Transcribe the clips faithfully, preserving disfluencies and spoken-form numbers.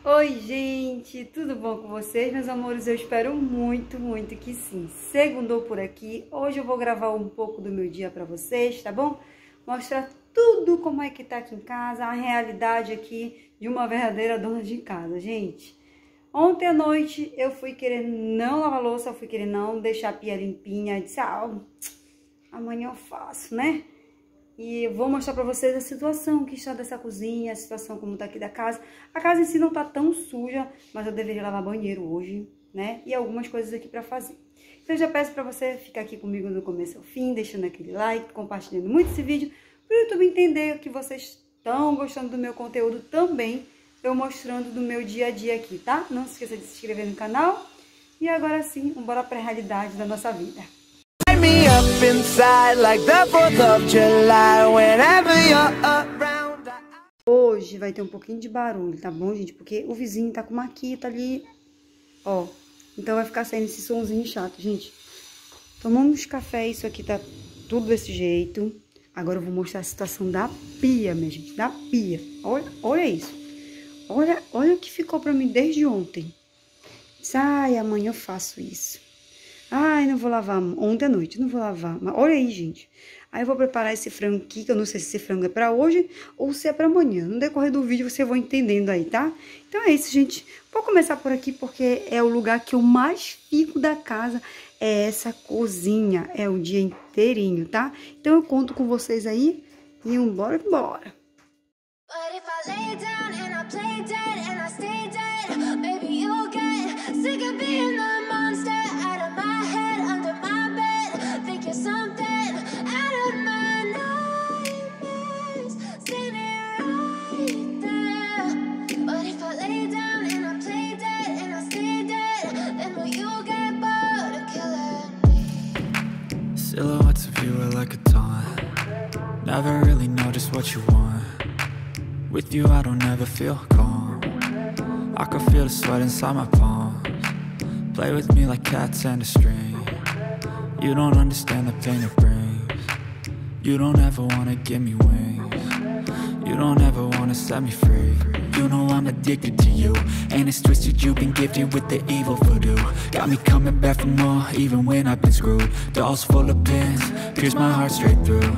Oi, gente, tudo bom com vocês, meus amores? Eu espero muito, muito que sim. Segundou por aqui. Hoje eu vou gravar um pouco do meu dia pra vocês, tá bom? Mostrar tudo como é que tá aqui em casa, a realidade aqui de uma verdadeira dona de casa, gente. Ontem à noite eu fui querer não lavar louça, eu fui querer não deixar a pia limpinha. Eu disse, ah, amanhã eu faço, né? E eu vou mostrar pra vocês a situação que está dessa cozinha, a situação como tá aqui da casa. A casa em si não tá tão suja, mas eu deveria lavar banheiro hoje, né? E algumas coisas aqui pra fazer. Então eu já peço pra você ficar aqui comigo do começo ao fim, deixando aquele like, compartilhando muito esse vídeo, pro YouTube entender que vocês estão gostando do meu conteúdo também, eu mostrando do meu dia a dia aqui, tá? Não se esqueça de se inscrever no canal. E agora sim, vamos embora pra realidade da nossa vida. Up inside like the fourth of July, whenever you're around. Hoje vai ter um pouquinho de barulho, tá bom, gente? Porque o vizinho tá com uma maquita ali, ó. Então vai ficar saindo esse sonzinho chato, gente. Tomamos café, isso aqui tá tudo desse jeito. Agora eu vou mostrar a situação da pia, minha gente, da pia. Olha, olha isso. Olha, olha o que ficou pra mim desde ontem. Ai, amanhã eu faço isso. Ai, não vou lavar ontem à noite, não vou lavar. Mas olha aí, gente. Aí eu vou preparar esse frango aqui, que eu não sei se esse frango é pra hoje ou se é pra amanhã. No decorrer do vídeo você vai entendendo aí, tá? Então é isso, gente. Vou começar por aqui porque é o lugar que eu mais fico da casa. É essa cozinha. É o dia inteirinho, tá? Então eu conto com vocês aí e bora, bora. But if I lay down and I play dead and I stay dead, baby, you'll get sick of being the monster out of my head, under my bed, thinking something out of my nightmares, standing right there. But if I lay down and I play dead and I stay dead, then will you get bored of killing me? Silhouettes of you are like a taunt, never really know just what you want. With you I don't ever feel calm, I can feel the sweat inside my palms. Play with me like cats and a string. You don't understand the pain it brings. You don't ever wanna give me wings. You don't ever wanna set me free. You know I'm addicted to you, and it's twisted, you've been gifted with the evil voodoo. Got me coming back for more, even when I've been screwed. Dolls full of pins, pierce my heart straight through.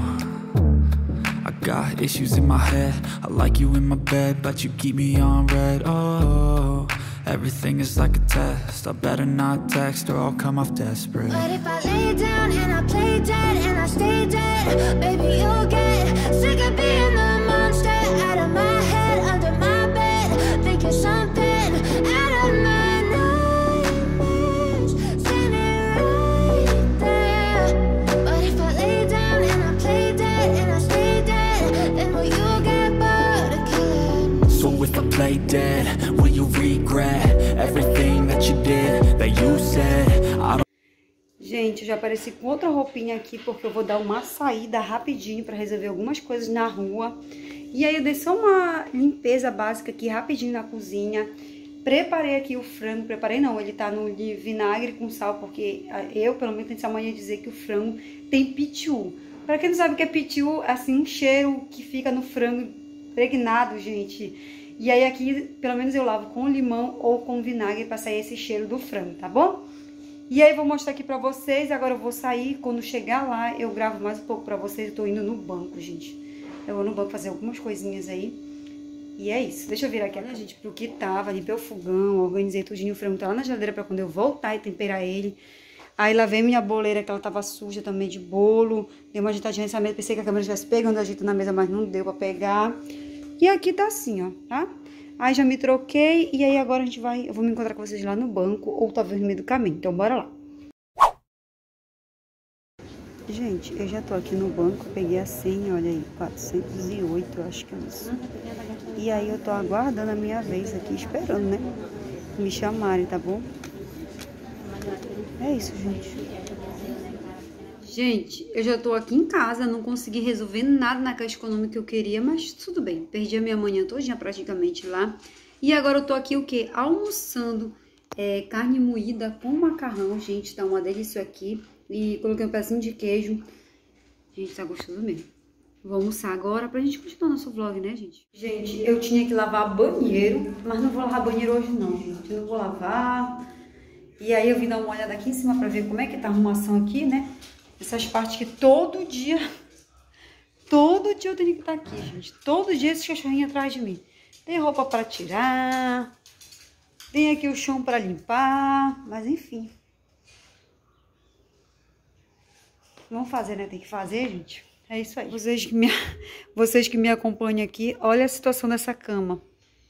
Got issues in my head, I like you in my bed, but you keep me on red. Oh, everything is like a test, I better not text or I'll come off desperate. But if I lay down and I play dead and I stay dead, baby, you'll get sick of being the monster out of my head, under my bed, thinking something out of my nightmares, standing right there. But if I lay down and I play dead and I stay dead, then will you get bored of killing me? So if I play dead, will you regret everything that you did, that you said? I don't... Gente, eu já apareci com outra roupinha aqui porque eu vou dar uma saída rapidinho pra resolver algumas coisas na rua. E aí eu dei só uma limpeza básica aqui rapidinho na cozinha. Preparei aqui o frango, preparei não, ele tá no de vinagre com sal, porque eu, pelo menos, tenho essa mania de dizer que o frango tem pitiu. Pra quem não sabe o que é pitiu, é assim, um cheiro que fica no frango impregnado, gente. E aí aqui, pelo menos eu lavo com limão ou com vinagre pra sair esse cheiro do frango, tá bom? E aí eu vou mostrar aqui pra vocês, agora eu vou sair, quando chegar lá eu gravo mais um pouco pra vocês. Eu tô indo no banco, gente. Eu vou no banco fazer algumas coisinhas aí. E é isso. Deixa eu virar aqui, né, gente, pro que tava, limpei o fogão, organizei tudinho, o frango tá lá na geladeira pra quando eu voltar e temperar ele. Aí lavei minha boleira, que ela tava suja também de bolo. Dei uma ajeitadinha nessa mesa, pensei que a câmera estivesse pegando ajeito na mesa, mas não deu pra pegar. E aqui tá assim, ó, tá? Aí já me troquei e aí agora a gente vai... Eu vou me encontrar com vocês lá no banco ou talvez no meio do caminho. Então bora lá. Gente, eu já tô aqui no banco, peguei a senha, olha aí, quatrocentos e oito, eu acho que é isso. E aí eu tô aguardando a minha vez aqui, esperando, né? Me chamarem, tá bom? É isso, gente. Gente, eu já tô aqui em casa, não consegui resolver nada na Caixa Econômica que eu queria, mas tudo bem. Perdi a minha manhã todinha praticamente lá. E agora eu tô aqui o quê? Almoçando é, carne moída com macarrão, gente, tá uma delícia aqui. E coloquei um pedacinho de queijo. Gente, tá gostoso mesmo. Vou almoçar agora pra gente continuar nosso vlog, né, gente? Gente, eu tinha que lavar banheiro, mas não vou lavar banheiro hoje não, gente. Eu não vou lavar. E aí eu vim dar uma olhada aqui em cima pra ver como é que tá a arrumação aqui, né? Essas partes que todo dia, todo dia eu tenho que estar aqui, gente. Todo dia esses cachorrinhos atrás de mim. Tem roupa pra tirar, tem aqui o chão pra limpar, mas enfim. Vamos fazer, né? Tem que fazer, gente. É isso aí. Vocês que, me, vocês que me acompanham aqui, olha a situação dessa cama.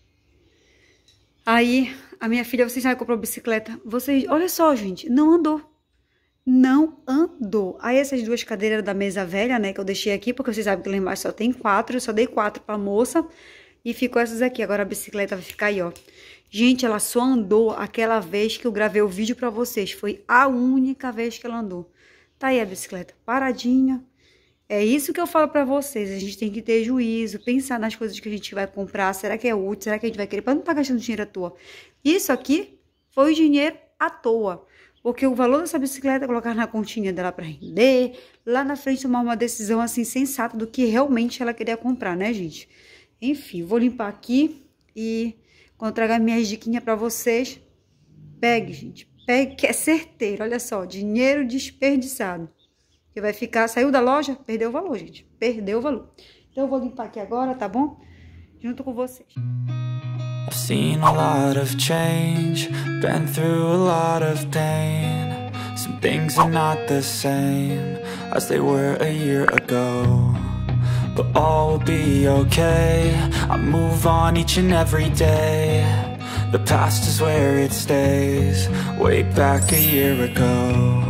Aí, a minha filha, vocês sabem, comprou bicicleta. Vocês, olha só, gente, não andou. Não andou. Aí essas duas cadeiras da mesa velha, né, que eu deixei aqui, porque vocês sabem que lá embaixo só tem quatro. Eu só dei quatro pra moça. E ficou essas aqui. Agora a bicicleta vai ficar aí, ó. Gente, ela só andou aquela vez que eu gravei o vídeo pra vocês. Foi a única vez que ela andou. Tá aí a bicicleta paradinha. É isso que eu falo pra vocês, a gente tem que ter juízo, pensar nas coisas que a gente vai comprar, será que é útil, será que a gente vai querer, pra não estar gastando dinheiro à toa. Isso aqui foi dinheiro à toa, porque o valor dessa bicicleta, colocar na continha dela pra render, lá na frente tomar uma decisão assim sensata do que realmente ela queria comprar, né, gente? Enfim, vou limpar aqui e quando eu tragar minhas diquinhas pra vocês, pegue, gente, pegue que é certeiro, olha só, dinheiro desperdiçado. Que vai ficar, saiu da loja, perdeu o valor, gente. Perdeu o valor. Então eu vou limpar aqui agora, tá bom? Junto com vocês. I've seen a lot of change, been through a lot of pain. Some things are not the same as they were a year ago. But all will be okay, I move on each and every day. The past is where it stays, way back a year ago.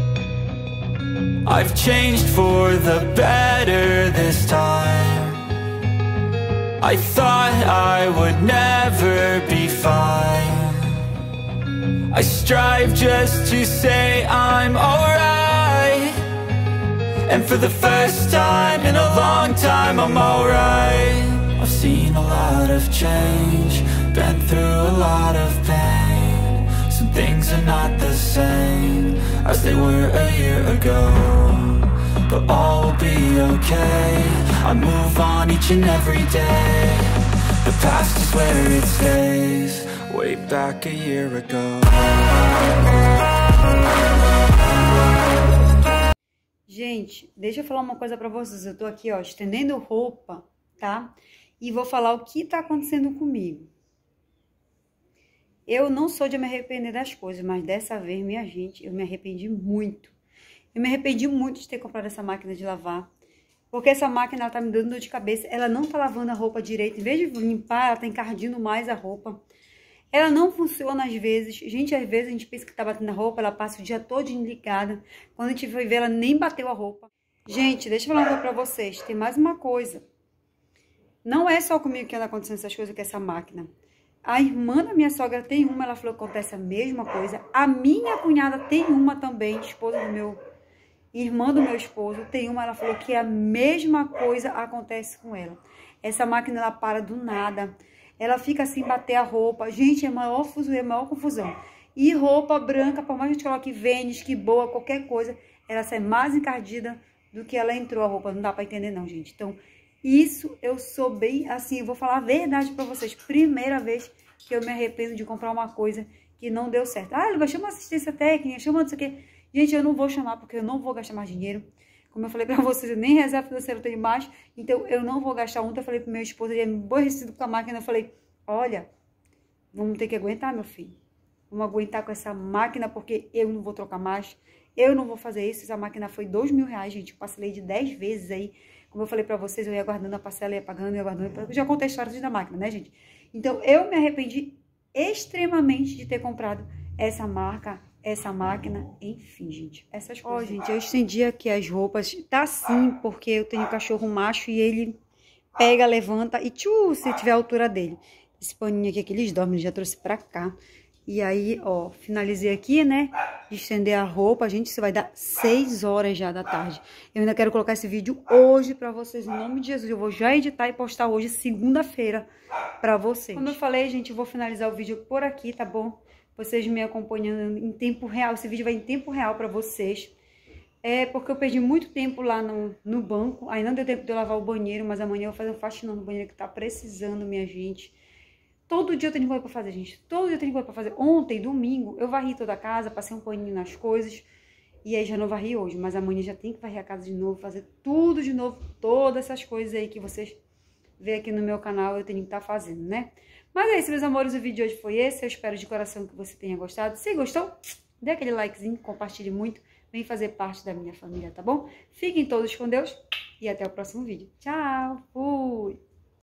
I've changed for the better this time. I thought I would never be fine. I strive just to say I'm alright. And for the first time in a long time I'm alright. I've seen a lot of change, been through a lot of pain. Some things are not the same as they were a year ago. But all will be okay, I move on each and every day. The past is where it stays, way back a year ago. Gente, deixa eu falar uma coisa pra vocês. Eu tô aqui, ó, estendendo roupa, tá? E vou falar o que tá acontecendo comigo. Eu não sou de me arrepender das coisas, mas dessa vez, minha gente, eu me arrependi muito. Eu me arrependi muito de ter comprado essa máquina de lavar. Porque essa máquina, ela tá me dando dor de cabeça. Ela não tá lavando a roupa direito. Em vez de limpar, ela tá encardindo mais a roupa. Ela não funciona às vezes. Gente, às vezes a gente pensa que tá batendo a roupa, ela passa o dia todo ligada. Quando a gente foi ver, ela nem bateu a roupa. Gente, deixa eu falar uma coisa pra vocês. Tem mais uma coisa. Não é só comigo que anda acontecendo essas coisas com essa máquina. A irmã da minha sogra tem uma, ela falou que acontece a mesma coisa. A minha cunhada tem uma também, esposa do meu... Irmã do meu esposo tem uma, ela falou que a mesma coisa acontece com ela. Essa máquina, ela para do nada. Ela fica assim, bater a roupa. Gente, é a maior, é a maior confusão. E roupa branca, por mais que a gente coloque Vênus, que boa, qualquer coisa, ela sai mais encardida do que ela entrou a roupa. Não dá pra entender não, gente. Então, isso eu sou bem assim, eu vou falar a verdade pra vocês. Primeira vez que eu me arrependo de comprar uma coisa que não deu certo. Ah, ele vai chamar assistência técnica, chama não sei o quê. Gente, eu não vou chamar porque eu não vou gastar mais dinheiro. Como eu falei pra vocês, eu nem reserva financeira eu tenho mais. Então, eu não vou gastar. Ontem eu falei pro meu esposo, ele é aborrecido com a máquina. Eu falei, olha, vamos ter que aguentar, meu filho. Vamos aguentar com essa máquina porque eu não vou trocar mais. Eu não vou fazer isso. Essa máquina foi dois mil reais, gente. Eu parcelei de dez vezes aí. Como eu falei pra vocês, eu ia guardando a parcela, ia pagando, ia guardando. Eu já contei a história da máquina, né, gente? Então, eu me arrependi extremamente de ter comprado essa marca, essa máquina, enfim, gente, essas coisas. Ó, oh, gente, eu estendi aqui as roupas, tá assim, porque eu tenho cachorro macho e ele pega, levanta e tchu, se tiver a altura dele. Esse paninho aqui que eles dormem, já trouxe pra cá. E aí, ó, finalizei aqui, né, de estender a roupa. Gente, isso vai dar seis horas já da tarde. Eu ainda quero colocar esse vídeo hoje pra vocês, em nome de Jesus. Eu vou já editar e postar hoje, segunda-feira, pra vocês. Como eu falei, gente, eu vou finalizar o vídeo por aqui, tá bom? Vocês me acompanhando em tempo real. Esse vídeo vai em tempo real pra vocês. É porque eu perdi muito tempo lá no, no banco. Aí não deu tempo de eu lavar o banheiro, mas amanhã eu vou fazer um faxinão no banheiro que tá precisando, minha gente. Todo dia eu tenho coisa pra fazer, gente. Todo dia eu tenho coisa pra fazer. Ontem, domingo, eu varri toda a casa, passei um paninho nas coisas. E aí já não varri hoje, mas amanhã já tem que varrer a casa de novo, fazer tudo de novo. Todas essas coisas aí que vocês vê aqui no meu canal, eu tenho que estar fazendo, né? Mas é isso, meus amores, o vídeo de hoje foi esse. Eu espero de coração que você tenha gostado. Se gostou, dê aquele likezinho, compartilhe muito. Vem fazer parte da minha família, tá bom? Fiquem todos com Deus e até o próximo vídeo. Tchau, fui!